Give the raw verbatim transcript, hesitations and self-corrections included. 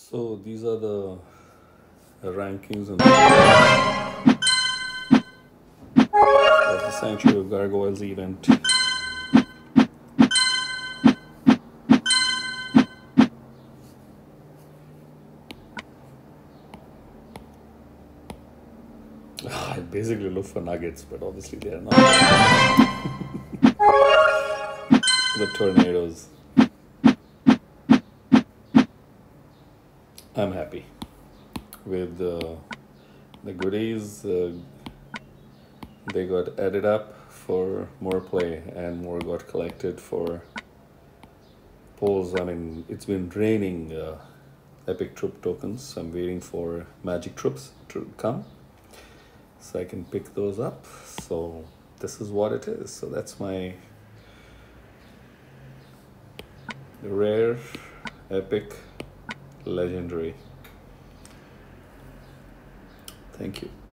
So these are the rankings and of the Sanctuary of Gargoyles event. I basically look for nuggets, but obviously they are not. The tornadoes. I'm happy with uh, the goodies. Uh, they got added up for more play and more got collected for polls. I mean, it's been raining uh, epic troop tokens. I'm waiting for magic troops to come so I can pick those up. So this is what it is. So that's my rare, epic, legendary. Thank you.